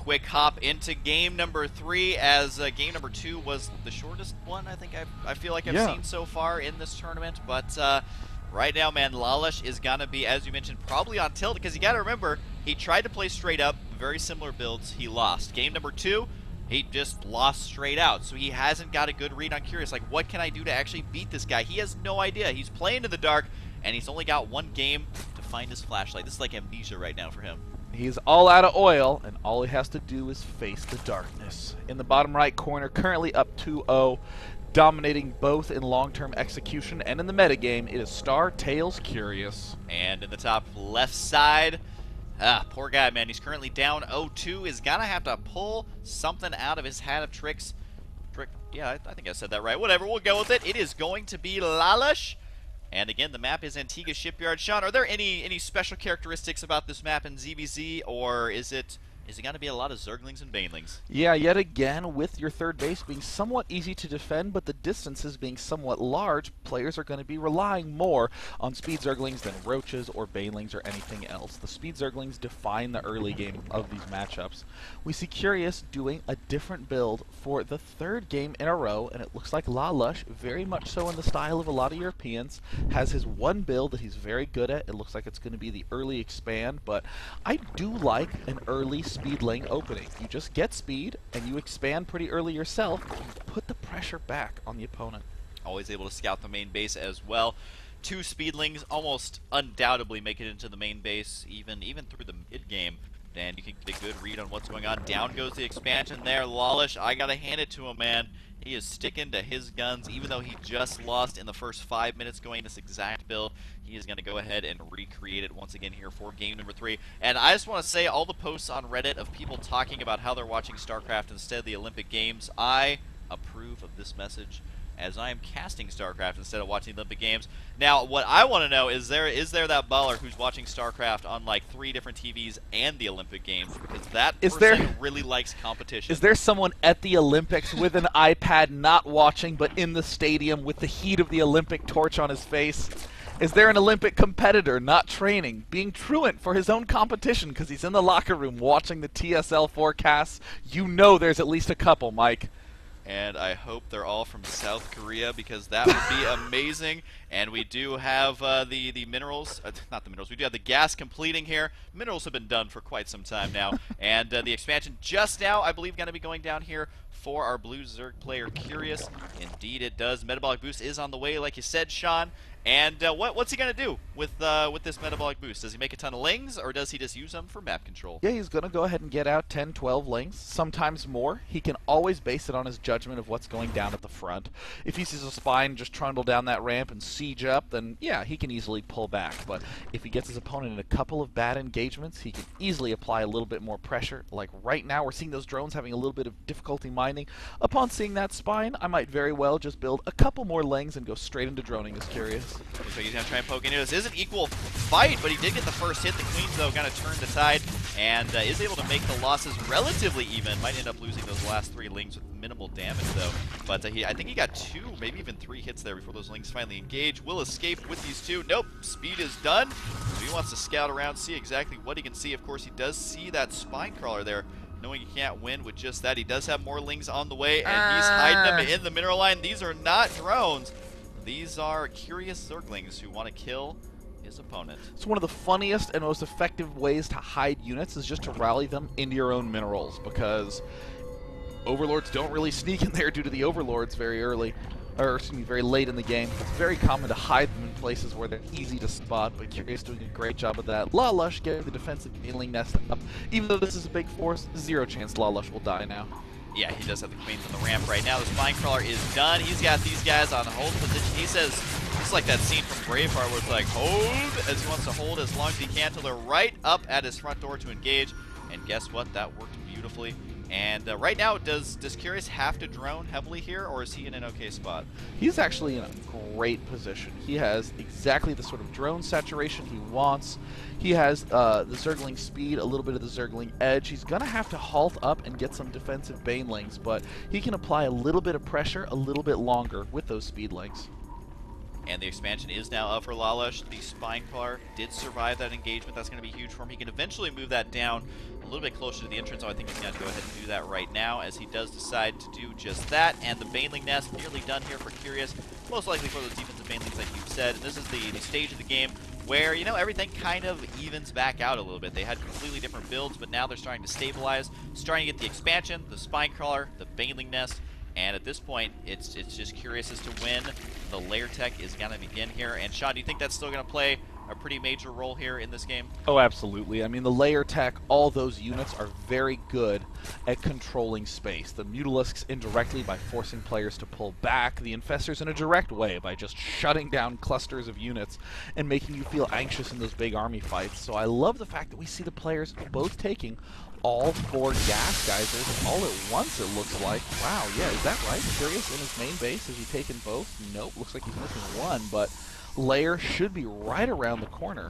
quick hop into game number 3, as game number 2 was the shortest one I think I feel like I've seen so far in this tournament. But right now, man, Lalash is gonna be, as you mentioned, probably on tilt, because you gotta remember, he tried to play straight up, very similar builds, he lost. Game number 2, he just lost straight out, so he hasn't got a good read on Curious. Like, what can I do to actually beat this guy? He has no idea. He's playing in the dark, and he's only got one game to find his flashlight. This is like amnesia right now for him. He's all out of oil, and all he has to do is face the darkness. In the bottom right corner, currently up 2-0, dominating both in long-term execution and in the metagame, it is Star, Tails, Curious. And in the top left side, poor guy, man. He's currently down 0-2. Is gonna have to pull something out of his hat of tricks. Yeah, I think I said that right. Whatever, we'll go with it. It is going to be Lalash. And again, the map is Antigua Shipyard. Sean, are there any special characteristics about this map in ZVZ, or is it going to be a lot of Zerglings and Banelings? Yeah, yet again, with your third base being somewhat easy to defend, but the distances being somewhat large, players are going to be relying more on Speed Zerglings than Roaches or Banelings or anything else. The Speed Zerglings define the early game of these matchups. We see Curious doing a different build for the third game in a row, and it looks like Lalash, very much so in the style of a lot of Europeans, has his one build that he's very good at. It looks like it's going to be the early expand, but I do like an early speed lane opening. You just get speed and you expand pretty early yourself, and you put the pressure back on the opponent. Always able to scout the main base as well. 2 speedlings almost undoubtedly make it into the main base, even through the mid game, and you can get a good read on what's going on. Down goes the expansion there. Lalash, I gotta hand it to him, man. He is sticking to his guns, even though he just lost in the first 5 minutes going this exact build. He is going to go ahead and recreate it once again here for game number 3. And I just want to say, all the posts on Reddit of people talking about how they're watching StarCraft instead of the Olympic Games, I approve of this message, as I am casting StarCraft instead of watching the Olympic Games. Now, what I want to know is there that baller who's watching StarCraft on like 3 different TVs and the Olympic Games, because that person really likes competition. Is there someone at the Olympics with an iPad not watching but in the stadium with the heat of the Olympic torch on his face? Is there an Olympic competitor not training, being truant for his own competition because he's in the locker room watching the TSL forecasts? You know there's at least a couple, Mike. And I hope they're all from South Korea, because that would be amazing. And we do have the minerals, not the minerals, we do have the gas completing here. Minerals have been done for quite some time now. And the expansion just now, I believe, going to be going down here for our blue Zerg player Curious. Indeed it does. Metabolic boost is on the way, like you said, Sean. And what's he going to do with this metabolic boost? Does he make a ton of lings, or does he just use them for map control? Yeah, he's going to go ahead and get out 10, 12 lings, sometimes more. He can always base it on his judgment of what's going down at the front. If he sees a spine just trundle down that ramp and siege up, then yeah, he can easily pull back. But if he gets his opponent in a couple of bad engagements, he can easily apply a little bit more pressure. Like right now, we're seeing those drones having a little bit of difficulty mining. Upon seeing that spine, I might very well just build a couple more lings and go straight into droning this Curious. So he's going to try and poke into this. This is an equal fight, but he did get the first hit. The Queens, though, kind of turned the tide and is able to make the losses relatively even. Might end up losing those last 3 lings with minimal damage, though. But I think he got 2, maybe even 3 hits there before those lings finally engage. Will escape with these 2. Nope, speed is done. So he wants to scout around, see exactly what he can see. Of course, he does see that spine crawler there, knowing he can't win with just that. He does have more lings on the way, and he's hiding them in the mineral line. These are not drones. These are Curious Zerglings who want to kill his opponent. So one of the funniest and most effective ways to hide units is just to rally them into your own minerals, because Overlords don't really sneak in there due to the Overlords very early, or excuse me, very late in the game. It's very common to hide them in places where they're easy to spot, but Curious doing a great job of that. Lalash getting the defensive Baneling nest up. Even though this is a big force, 0 chance Lalash will die now. Yeah, he does have the Queens on the ramp right now. The spine crawler is done. He's got these guys on hold position. He says, it's like that scene from Braveheart where it's like, hold, as he wants to hold as long as he can till they're right up at his front door to engage. And guess what? That worked beautifully. And right now, does Curious have to drone heavily here, or is he in an okay spot? He's actually in a great position. He has exactly the sort of drone saturation he wants. He has the Zergling speed, a little bit of the Zergling edge. He's going to have to halt up and get some defensive Banelings, but he can apply a little bit of pressure a little bit longer with those speedlings. And the expansion is now up for Lalash. The Spineclar did survive that engagement. That's going to be huge for him. He can eventually move that down a little bit closer to the entrance, so I think he's going to go ahead and do that right now, as he does decide to do just that. And the Baneling Nest nearly done here for Curious, most likely for those defensive Banelings like you've said. And this is the stage of the game where, you know, everything kind of evens back out a little bit. They had completely different builds, but now they're starting to stabilize, starting to get the expansion, the Spinecrawler, the Baneling Nest, and at this point, it's just curious as to when the layer tech is going to begin here. And Sean, do you think that's still going to play a pretty major role here in this game? Oh, absolutely. I mean, the layer tech, all those units are very good at controlling space. The Mutalisks indirectly by forcing players to pull back, the Infestors in a direct way by just shutting down clusters of units and making you feel anxious in those big army fights. So I love the fact that we see the players both taking all 4 gas geysers all at once, it looks like. Wow, yeah, is that right? Curious in his main base, has he taken both? Nope, looks like he's missing one, but layer should be right around the corner.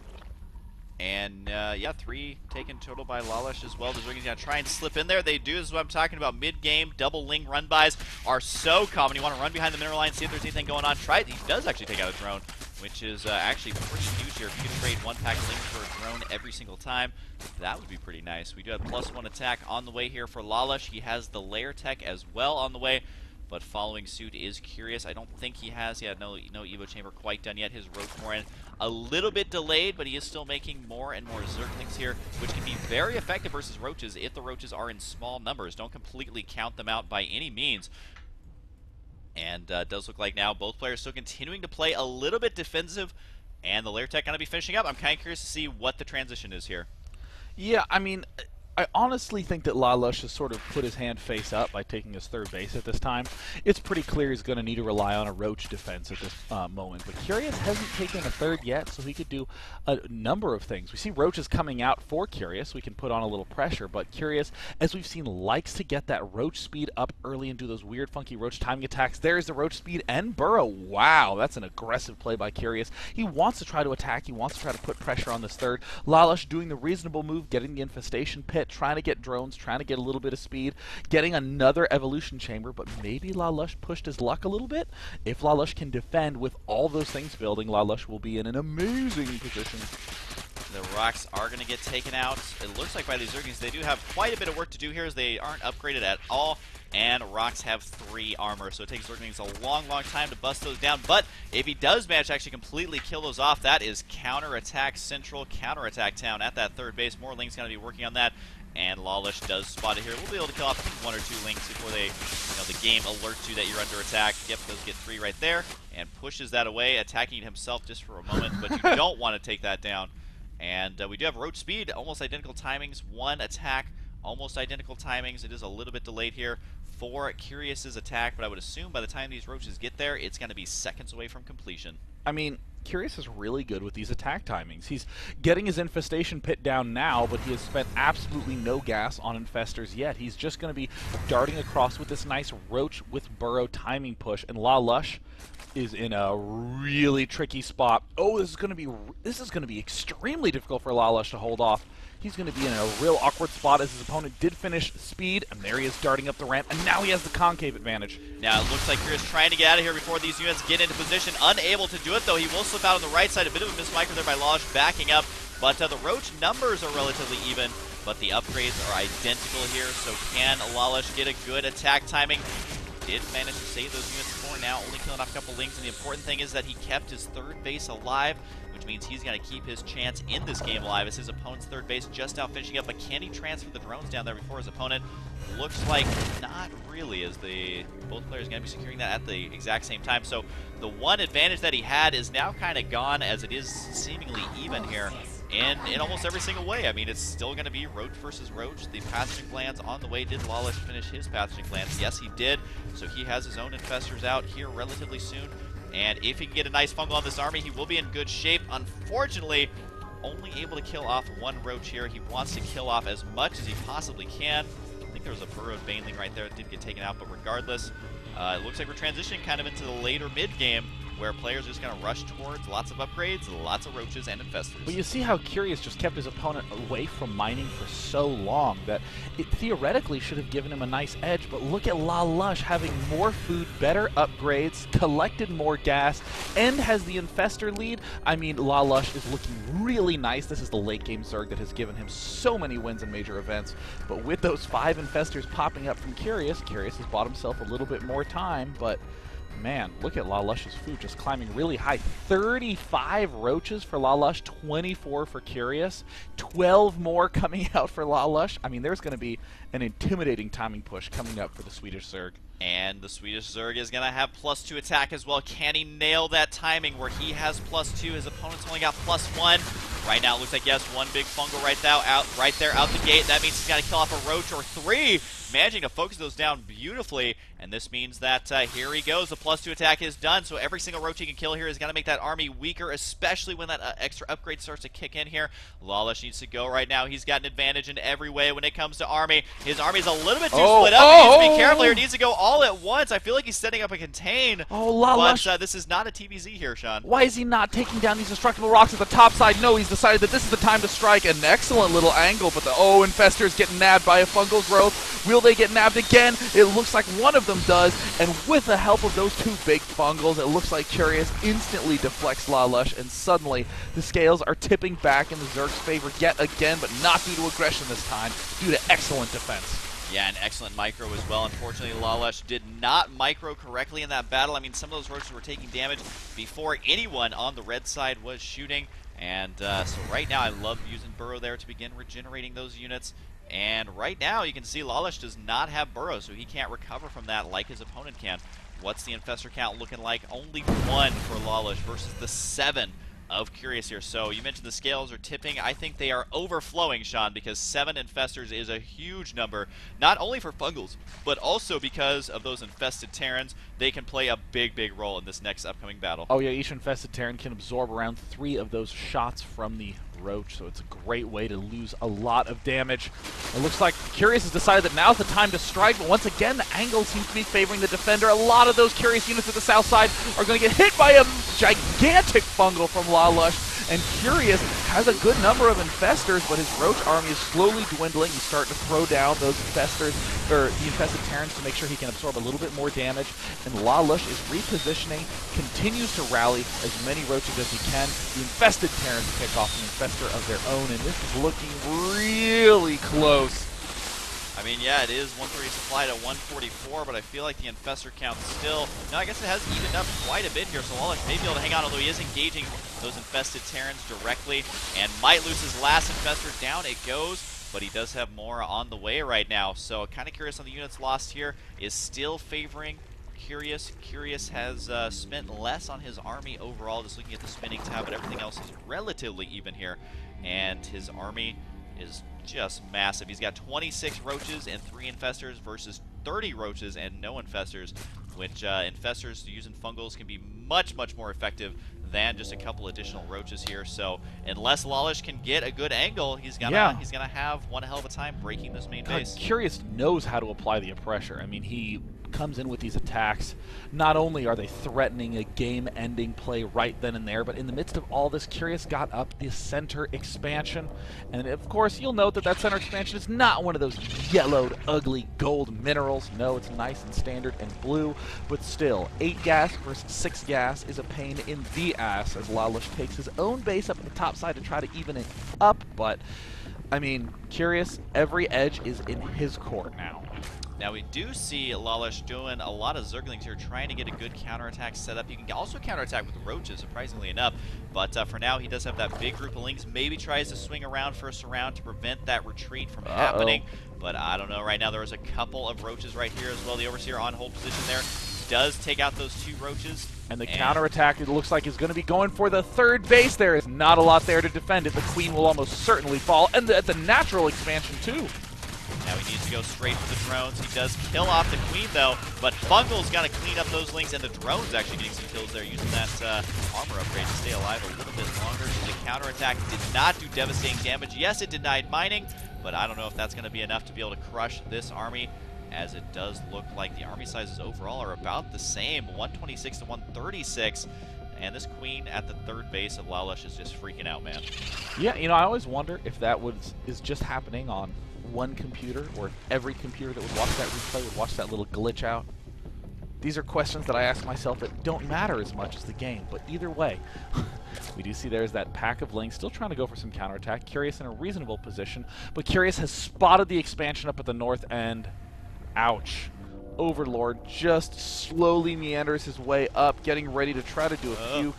And, yeah, 3 taken total by Lalash as well. The Zerglings going to try and slip in there. They do. This is what I'm talking about. Mid-game, double Ling run-bys are so common. You want to run behind the mineral line, see if there's anything going on. Try it. He does actually take out a drone, which is actually pretty huge here. If you could trade 1 pack of Ling for a drone every single time, that would be pretty nice. We do have +1 attack on the way here for Lalash. He has the layer tech as well on the way. But following suit is Curious. I don't think he has yet. No Evo Chamber quite done yet. His Roach Moran a little bit delayed, but he is still making more and more Zerglings here, which can be very effective versus Roaches if the Roaches are in small numbers. Don't completely count them out by any means. And it does look like now both players still continuing to play a little bit defensive, and the layer tech going to be finishing up. I'm kind of curious to see what the transition is here. Yeah, I mean, I honestly think that Lalash has sort of put his hand face up by taking his 3rd base at this time. It's pretty clear he's going to need to rely on a Roach defense at this moment. But Curious hasn't taken a 3rd yet, so he could do a number of things. We see Roaches coming out for Curious. We can put on a little pressure, but Curious, as we've seen, likes to get that Roach speed up early and do those weird, funky Roach timing attacks. There's the Roach speed and Burrow. Wow, that's an aggressive play by Curious. He wants to try to attack. He wants to try to put pressure on this 3rd. Lalash doing the reasonable move, getting the Infestation Pit, trying to get drones, trying to get a little bit of speed, getting another Evolution Chamber, but maybe Lalash pushed his luck a little bit. If Lalash can defend with all those things building, Lalash will be in an amazing position. The rocks are going to get taken out. It looks like by these Zerglings, they do have quite a bit of work to do here, as they aren't upgraded at all. And rocks have 3 armor, so it takes Zerglings a long, long time to bust those down. But if he does manage to actually completely kill those off, that is counterattack central, counterattack town at that 3rd base. More Ling's going to be working on that. And Lalash does spot it here. We'll be able to kill off 1 or 2 Lings before they, the game alerts you that you're under attack. Yep, does get 3 right there, and pushes that away, attacking himself just for a moment. But you don't want to take that down. And we do have Roach speed, almost identical timings. 1 attack, almost identical timings. It is a little bit delayed here for Curious's attack, but I would assume by the time these Roaches get there, it's going to be seconds away from completion. I mean, Curious is really good with these attack timings. He's getting his Infestation Pit down now, but he has spent absolutely no gas on Infestors yet. He's just going to be darting across with this nice Roach with Burrow timing push, and Lalash is in a really tricky spot. Oh, this is going to be extremely difficult for Lalash to hold off. He's going to be in a real awkward spot, as his opponent did finish speed, and there he is darting up the ramp, and now he has the concave advantage. Now it looks like Curious trying to get out of here before these units get into position. Unable to do it, though. He will slip out on the right side. A bit of a mismicro there by Lalash backing up, but the Roach numbers are relatively even, but the upgrades are identical here, so can Lalash get a good attack timing? Did manage to save those units for now, only killing off a couple Lings, and the important thing is that he kept his 3rd base alive, which means he's going to keep his chance in this game alive, as his opponent's 3rd base just now finishing up. But can he transfer the drones down there before his opponent? Looks like not really, as both players are going to be securing that at the exact same time. So the one advantage that he had is now kind of gone, as it is seemingly even here in almost every single way. I mean, it's still going to be Roach versus Roach. The Pathogen Glands on the way. Did Lalash finish his Pathogen Glands? Yes, he did. So he has his own Infestors out here relatively soon. And if he can get a nice fungal on this army, he will be in good shape. Unfortunately, only able to kill off 1 Roach here. He wants to kill off as much as he possibly can. I think there was a burrowed Baneling right there that did get taken out, but regardless, it looks like we're transitioning kind of into the later mid-game, where players are just going to rush towards lots of upgrades, lots of roaches and infestors. But you see how Curious just kept his opponent away from mining for so long that it theoretically should have given him a nice edge, but look at La Lush having more food, better upgrades, collected more gas, and has the infestor lead. I mean, La Lush is looking really nice. This is the late game Zerg that has given him so many wins in major events, but with those 5 infestors popping up from Curious, Curious has bought himself a little bit more time, but man, look at La Lush's food just climbing really high. 35 roaches for La Lush, 24 for Curious, 12 more coming out for La Lush. I mean, there's going to be an intimidating timing push coming up for the Swedish Zerg. And the Swedish Zerg is going to have +2 attack as well. Can he nail that timing where he has +2? His opponent's only got +1. Right now, it looks like, yes, one big fungal right there out the gate. That means he's got to kill off a roach or 3. Managing to focus those down beautifully, and this means that here he goes. The +2 attack is done, so every single roach he can kill here is going to make that army weaker, especially when that extra upgrade starts to kick in here. La Lush needs to go right now. He's got an advantage in every way when it comes to army. His army's a little bit too split up. He needs to be careful here. He needs to go all at once. I feel like he's setting up a contain. Oh, La Lush. But this is not a TVZ here, Sean. Why is he not taking down these destructible rocks at the top side? No, he's decided that this is the time to strike. An excellent little angle, but the infestors get nabbed by a fungal growth. Will they get nabbed again? It looks like one of them does, and with the help of those 2 big fungals, it looks like Curious instantly deflects La Lush, and suddenly the scales are tipping back in the Zerg's favor yet again, but not due to aggression this time, due to excellent defense. Yeah, an excellent micro as well. Unfortunately, La Lush did not micro correctly in that battle. I mean, some of those roaches were taking damage before anyone on the red side was shooting. And so right now, I love using Burrow there to begin regenerating those units. And right now, you can see La Lush does not have Burrow, so he can't recover from that like his opponent can. What's the infestor count looking like? Only 1 for La Lush versus the 7 of Curious here. So you mentioned the scales are tipping. I think they are overflowing, Sean, because 7 infestors is a huge number, not only for fungals, but also because of those infested Terrans. They can play a big, big role in this next upcoming battle. Oh yeah, each infested Terran can absorb around 3 of those shots from the roach, so it's a great way to lose a lot of damage. It looks like Curious has decided that now's the time to strike, but once again, the angle seems to be favoring the defender. A lot of those Curious units at the south side are going to get hit by a gigantic fungal from La Lush, and Curious has a good number of infestors, but his roach army is slowly dwindling. He's starting to throw down those infestors, or the infested Terrans, to make sure he can absorb a little bit more damage, and La Lush is repositioning, continues to rally as many roaches as he can. The infested Terrans pick off an infestor of their own, and this is looking really close. I mean, yeah, it is 130 supply to 144, but I feel like the infestor count still... No, I guess it has evened up quite a bit here, so La Lush may be able to hang on, although he is engaging those infested Terrans directly, and might lose his last infestor. Down it goes, but he does have more on the way right now, so kind of curious on the units lost here. Is still favoring Curious. Curious has spent less on his army overall, just looking at the spinning tab, but everything else is relatively even here, and his army is just massive. He's got 26 roaches and 3 infestors versus 30 roaches and no infestors, which infestors using fungals can be much, much more effective than just a couple additional roaches here. So unless La Lush can get a good angle, he's gonna have one hell of a time breaking this main base. Curious knows how to apply the pressure. I mean, he comes in with these attacks. Not only are they threatening a game-ending play right then and there, but in the midst of all this, Curious got up the center expansion. And of course, you'll note that that center expansion is not one of those yellowed, ugly gold minerals. No, it's nice and standard and blue, but still, 8 gas versus 6 gas is a pain in the ass as La Lush takes his own base up at the top side to try to even it up. But, I mean, Curious, every edge is in his court now. Now we do see La Lush doing a lot of Zerglings here, trying to get a good counterattack set up. You can also counterattack with roaches, surprisingly enough. But for now, he does have that big group of Lings. Maybe tries to swing around first around to prevent that retreat from happening. But I don't know. Right now, there was a couple of roaches right here as well. The Overseer on hold position there does take out those 2 roaches. And the counterattack, it looks like, is going to be going for the 3rd base. There is not a lot there to defend it. The Queen will almost certainly fall. And the natural expansion, too. Now he needs to go straight for the drones. He does kill off the Queen, though, but Fungal's got to clean up those Lings, and the drone's actually getting some kills there, using that armor upgrade to stay alive a little bit longer. So the counterattack did not do devastating damage. Yes, it denied mining, but I don't know if that's going to be enough to be able to crush this army. as it does look like the army sizes overall are about the same, 126 to 136. And this queen at the third base of Lalash is just freaking out, man. Yeah, you know, I always wonder if that is just happening on one computer, or if every computer that would watch that replay would watch that little glitch out. These are questions that I ask myself that don't matter as much as the game, but either way, we do see there's that pack of Lings still trying to go for some counterattack. Curious in a reasonable position, but Curious has spotted the expansion up at the north end. Ouch. Overlord just slowly meanders his way up, getting ready to try to do a puke.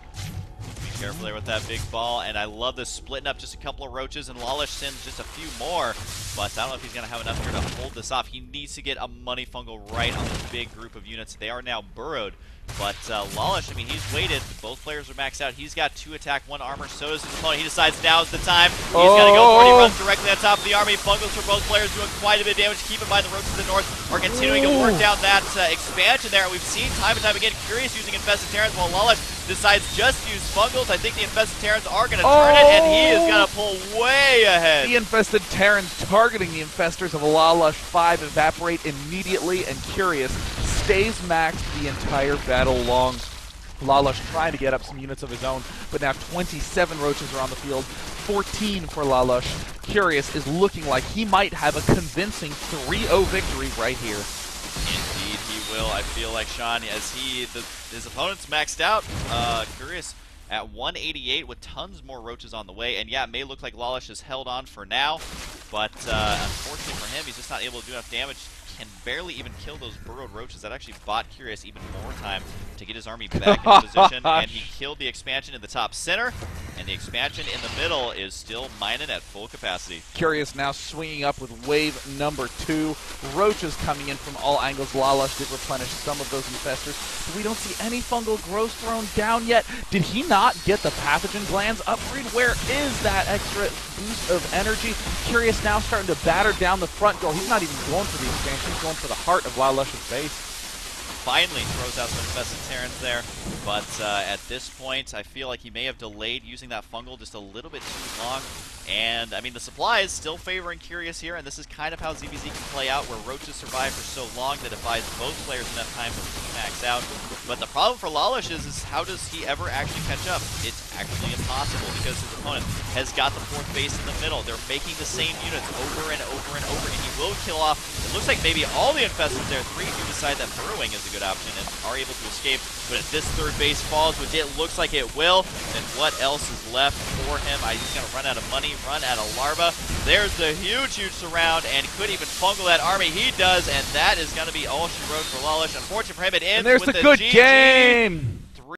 Be careful there with that big ball, and I love this splitting up just a couple of roaches, and Lalash sends just a few more, but I don't know if he's going to have enough here to hold this off. He needs to get a money fungal right on this big group of units. They are now burrowed, but Lalash, I mean, he's waited. Both players are maxed out. He's got 2 attack, 1 armor. So does his opponent. He decides now's the time. He's got to go for it. He runs directly on top of the army. Fungals for both players doing quite a bit of damage. Keep in mind the roads to the north are continuing to work down that expansion there. We've seen time and time again Curious using Infested Terrans while Lalash decides just to use Fungals. I think the Infested Terrans are going to turn it, and he is going to pull way ahead. The Infested Terrans targeting the Infestors of Lalash 5 evaporate immediately, and Curious stays maxed the entire battle long. Lalash trying to get up some units of his own, but now 27 roaches are on the field, 14 for Lalash. Curious is looking like he might have a convincing 3-0 victory right here. Indeed, he will. I feel like Sean, as his opponent's maxed out. Curious at 188 with tons more roaches on the way, and yeah, it may look like Lalash is held on for now, but unfortunately for him, he's just not able to do enough damage. Can barely even kill those burrowed roaches. That actually bought Curious even more time to get his army back in position, and he killed the expansion in the top center, and the expansion in the middle is still mining at full capacity. Curious now swinging up with wave number 2. Roaches coming in from all angles. Lalash did replenish some of those infestors, but we don't see any fungal growth thrown down yet. Did he not get the pathogen glands upgrade? Where is that extra boost of energy? Curious now starting to batter down the front door. He's not even going for the expansion. He's going for the heart of Lalash's base. Finally throws out some Infested Terrans there, but at this point, I feel like he may have delayed using that fungal just a little bit too long. And, I mean, the supply is still favoring Curious here, and this is kind of how ZVZ can play out, where roaches survive for so long that it buys both players enough time to max out. But the problem for Lalash is how does he ever actually catch up? It's actually impossible, because his opponent has got the 4th base in the middle. They're making the same units over and over and over, and he will kill off, it looks like maybe all the Infestors there. 3 do decide that burrowing is a good option and are able to escape. But if this 3rd base falls, which it looks like it will, then what else is left for him? He's going to run out of money, run out of larva. There's the huge surround, and could even fungal that army. He does, and that is going to be all she wrote for Lalash. Unfortunate for him, it ends and there's with the good GG. game.